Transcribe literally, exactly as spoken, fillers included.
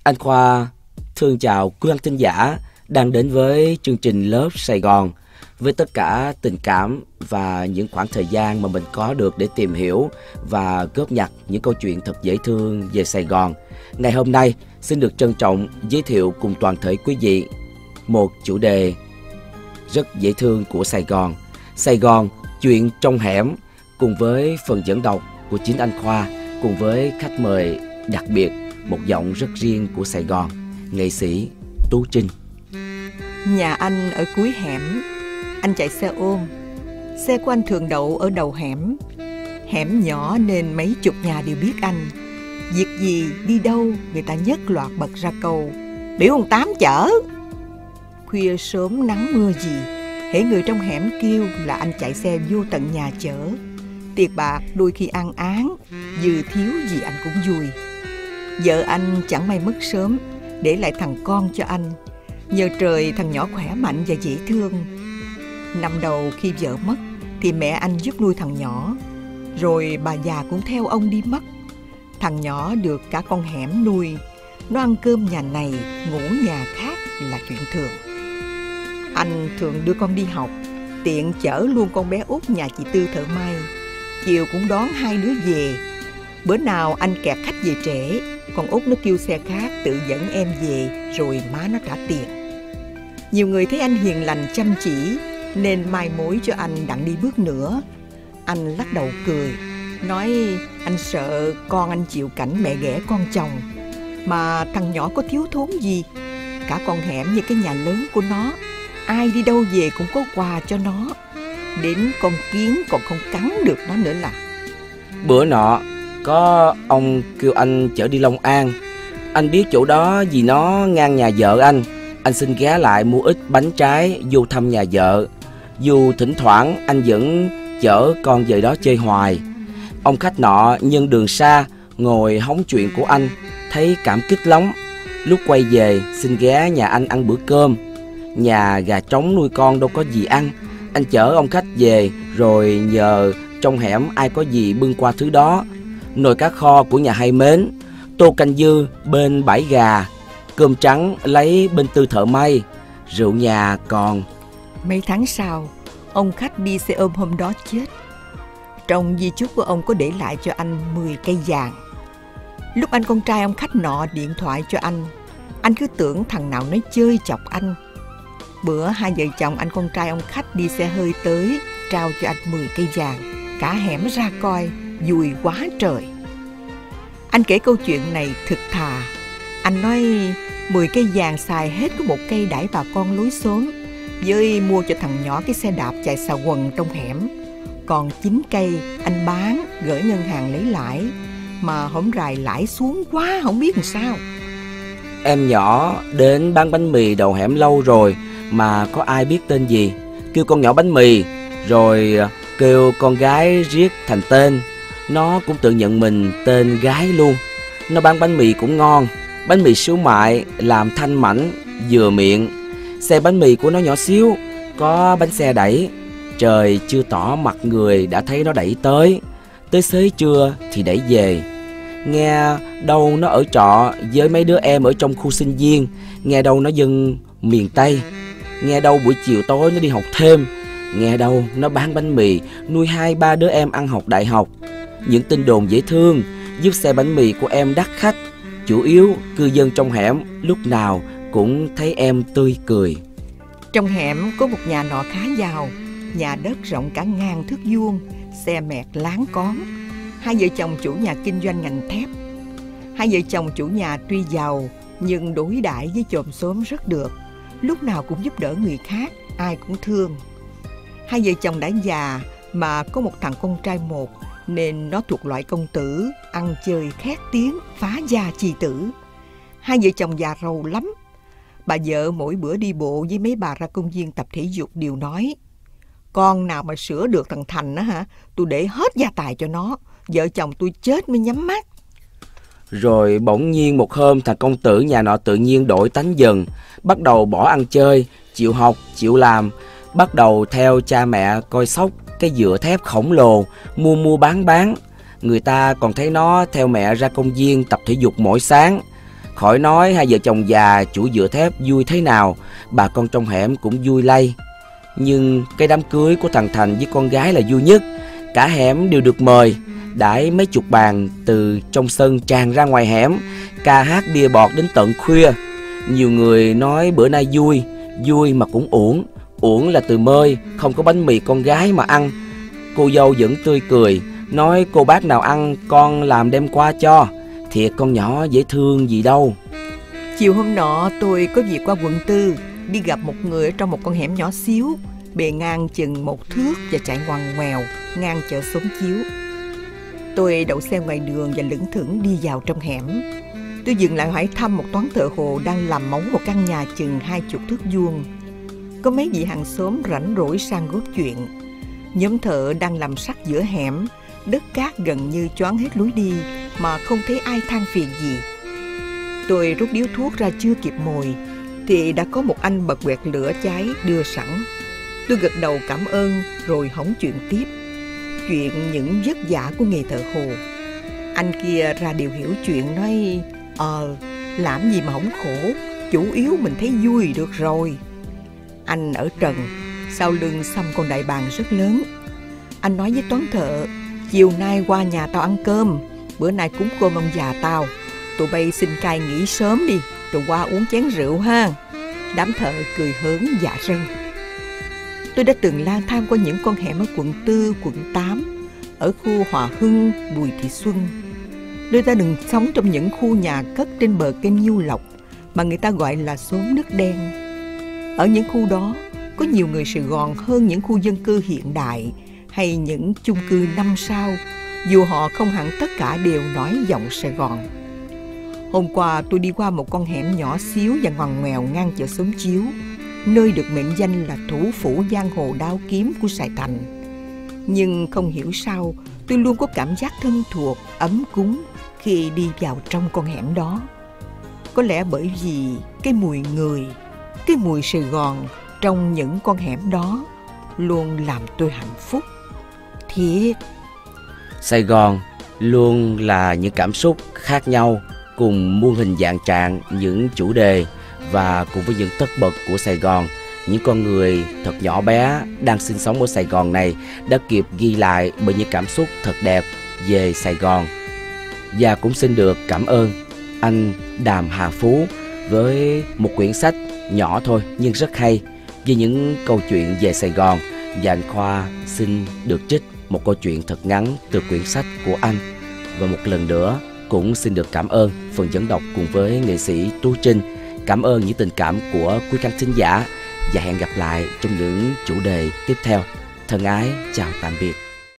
Anh Khoa thương chào quý khán thính giả đang đến với chương trình Lớp Sài Gòn, với tất cả tình cảm và những khoảng thời gian mà mình có được để tìm hiểu và góp nhặt những câu chuyện thật dễ thương về Sài Gòn. Ngày hôm nay xin được trân trọng giới thiệu cùng toàn thể quý vị một chủ đề rất dễ thương của Sài Gòn. Sài Gòn, chuyện trong hẻm, cùng với phần dẫn đọc của chính anh Khoa, cùng với khách mời đặc biệt, một giọng rất riêng của Sài Gòn, nghệ sĩ Tú Trinh. Nhà anh ở cuối hẻm. Anh chạy xe ôm. Xe của anh thường đậu ở đầu hẻm. Hẻm nhỏ nên mấy chục nhà đều biết anh. Việc gì, đi đâu, người ta nhất loạt bật ra câu: biểu ông Tám chở. Khuya sớm nắng mưa gì, hễ người trong hẻm kêu là anh chạy xe vô tận nhà chở. Tiền bạc đôi khi ăn án, dư thiếu gì anh cũng vui. Vợ anh chẳng may mất sớm, để lại thằng con cho anh. Nhờ trời thằng nhỏ khỏe mạnh và dễ thương. Năm đầu khi vợ mất thì mẹ anh giúp nuôi thằng nhỏ. Rồi bà già cũng theo ông đi mất. Thằng nhỏ được cả con hẻm nuôi. Nó ăn cơm nhà này, ngủ nhà khác là chuyện thường. Anh thường đưa con đi học, tiện chở luôn con bé út nhà chị Tư thợ may. Chiều cũng đón hai đứa về. Bữa nào anh kẹt khách về trễ, con út nó kêu xe khác tự dẫn em về, rồi má nó trả tiền. Nhiều người thấy anh hiền lành chăm chỉ nên mai mối cho anh đặng đi bước nữa. Anh lắc đầu cười, nói anh sợ con anh chịu cảnh mẹ ghẻ con chồng. Mà thằng nhỏ có thiếu thốn gì, cả con hẻm như cái nhà lớn của nó, ai đi đâu về cũng có quà cho nó. Đến con kiến còn không cắn được nó nữa là. Bữa nọ có ông kêu anh chở đi Long An. Anh biết chỗ đó vì nó ngang nhà vợ anh. Anh xin ghé lại mua ít bánh trái vô thăm nhà vợ. Dù thỉnh thoảng anh vẫn chở con về đó chơi hoài. Ông khách nọ nhân đường xa ngồi hóng chuyện của anh, thấy cảm kích lắm. Lúc quay về xin ghé nhà anh ăn bữa cơm. Nhà gà trống nuôi con đâu có gì ăn. Anh chở ông khách về rồi nhờ trong hẻm ai có gì bưng qua thứ đó. Nồi cá kho của nhà Hai Mến, tô canh dư bên bãi gà, cơm trắng lấy bên Tư thợ may, rượu nhà còn. Mấy tháng sau, ông khách đi xe ôm hôm đó chết. Trong di chúc của ông có để lại cho anh mười cây vàng. Lúc anh con trai ông khách nọ điện thoại cho anh, anh cứ tưởng thằng nào nói chơi chọc anh. Bữa hai vợ chồng anh con trai ông khách đi xe hơi tới, trao cho anh mười cây vàng. Cả hẻm ra coi, vui quá trời. Anh kể câu chuyện này thực thà. Anh nói mười cây vàng xài hết có một cây đãi bà con lối xóm, với mua cho thằng nhỏ cái xe đạp chạy xà quần trong hẻm. Còn chín cây anh bán gửi ngân hàng lấy lãi, mà hổng rày lãi xuống quá không biết làm sao. Em nhỏ đến bán bánh mì đầu hẻm lâu rồi mà có ai biết tên gì. Kêu con nhỏ bánh mì, rồi kêu con gái riết thành tên. Nó cũng tự nhận mình tên gái luôn. Nó bán bánh mì cũng ngon, bánh mì xíu mại làm thanh mảnh vừa miệng. Xe bánh mì của nó nhỏ xíu, có bánh xe đẩy. Trời chưa tỏ mặt người đã thấy nó đẩy tới. Tới xế trưa thì đẩy về. Nghe đâu nó ở trọ với mấy đứa em ở trong khu sinh viên. Nghe đâu nó dân miền Tây. Nghe đâu buổi chiều tối nó đi học thêm. Nghe đâu nó bán bánh mì nuôi hai ba đứa em ăn học đại học. Những tin đồn dễ thương giúp xe bánh mì của em đắt khách. Chủ yếu cư dân trong hẻm lúc nào cũng thấy em tươi cười. Trong hẻm có một nhà nọ khá giàu. Nhà đất rộng cả ngàn thước vuông, xe mẹt láng cón. Hai vợ chồng chủ nhà kinh doanh ngành thép. Hai vợ chồng chủ nhà tuy giàu nhưng đối đãi với chòm xóm rất được. Lúc nào cũng giúp đỡ người khác, ai cũng thương. Hai vợ chồng đã già mà có một thằng con trai một, nên nó thuộc loại công tử, ăn chơi khét tiếng, phá gia chi tử. Hai vợ chồng già rầu lắm. Bà vợ mỗi bữa đi bộ với mấy bà ra công viên tập thể dục đều nói: con nào mà sửa được thằng Thành á hả, tôi để hết gia tài cho nó, vợ chồng tôi chết mới nhắm mắt. Rồi bỗng nhiên một hôm thằng công tử nhà nọ tự nhiên đổi tánh dần, bắt đầu bỏ ăn chơi, chịu học, chịu làm, bắt đầu theo cha mẹ coi sóc cái dựa thép khổng lồ, mua mua bán bán. Người ta còn thấy nó theo mẹ ra công viên tập thể dục mỗi sáng. Khỏi nói hai vợ chồng già chủ dựa thép vui thế nào, bà con trong hẻm cũng vui lây. Nhưng cái đám cưới của thằng Thành với con gái là vui nhất. Cả hẻm đều được mời, đãi mấy chục bàn từ trong sân tràn ra ngoài hẻm, ca hát bia bọt đến tận khuya. Nhiều người nói bữa nay vui, vui mà cũng uổng. Uổng là từ mơi, không có bánh mì con gái mà ăn. Cô dâu vẫn tươi cười, nói cô bác nào ăn con làm đem qua cho. Thiệt con nhỏ dễ thương gì đâu. Chiều hôm nọ tôi có việc qua quận tư, đi gặp một người ở trong một con hẻm nhỏ xíu, bề ngang chừng một thước và chạy ngoằn ngoèo ngang chợ Xóm Chiếu. Tôi đậu xe ngoài đường và lững thững đi vào trong hẻm. Tôi dừng lại hỏi thăm một toán thợ hồ đang làm móng một căn nhà chừng hai chục thước vuông. Có mấy vị hàng xóm rảnh rỗi sang góp chuyện. Nhóm thợ đang làm sắt giữa hẻm, đất cát gần như choán hết lối đi mà không thấy ai than phiền gì. Tôi rút điếu thuốc ra chưa kịp mồi thì đã có một anh bật quẹt lửa cháy đưa sẵn. Tôi gật đầu cảm ơn rồi hóng chuyện tiếp, chuyện những vất vả của nghề thợ hồ. Anh kia ra điều hiểu chuyện, nói Ờ, làm gì mà không khổ, chủ yếu mình thấy vui được rồi. Anh ở trần, sau lưng xăm con đại bàng rất lớn. Anh nói với toán thợ, chiều nay qua nhà tao ăn cơm, bữa nay cúng cơm ông già tao, tụi bay xin cai nghỉ sớm đi, rồi qua uống chén rượu ha. Đám thợ cười hớn dạ rân. Tôi đã từng lang thang qua những con hẻm ở quận tư, quận tám, ở khu Hòa Hưng, Bùi Thị Xuân. Nơi ta đừng sống trong những khu nhà cất trên bờ kênh Nhiêu Lộc mà người ta gọi là xóm nước đen. Ở những khu đó có nhiều người Sài Gòn hơn những khu dân cư hiện đại hay những chung cư năm sao, dù họ không hẳn tất cả đều nói giọng Sài Gòn. Hôm qua tôi đi qua một con hẻm nhỏ xíu và ngoằn ngoèo ngang chợ Xóm Chiếu, nơi được mệnh danh là thủ phủ giang hồ đao kiếm của Sài Thành. Nhưng không hiểu sao tôi luôn có cảm giác thân thuộc, ấm cúng khi đi vào trong con hẻm đó. Có lẽ bởi vì cái mùi người, cái mùi Sài Gòn trong những con hẻm đó luôn làm tôi hạnh phúc. Thiệt. Sài Gòn luôn là những cảm xúc khác nhau, cùng muôn hình dạng trạng những chủ đề, và cùng với những tất bật của Sài Gòn, những con người thật nhỏ bé đang sinh sống ở Sài Gòn này đã kịp ghi lại bởi những cảm xúc thật đẹp về Sài Gòn. Và cũng xin được cảm ơn anh Đàm Hà Phú với một quyển sách nhỏ thôi nhưng rất hay về những câu chuyện về Sài Gòn. Và anh Khoa xin được trích một câu chuyện thật ngắn từ quyển sách của anh. Và một lần nữa cũng xin được cảm ơn phần dẫn đọc cùng với nghệ sĩ Tú Trinh. Cảm ơn những tình cảm của quý khán thính giả và hẹn gặp lại trong những chủ đề tiếp theo. Thân ái chào tạm biệt.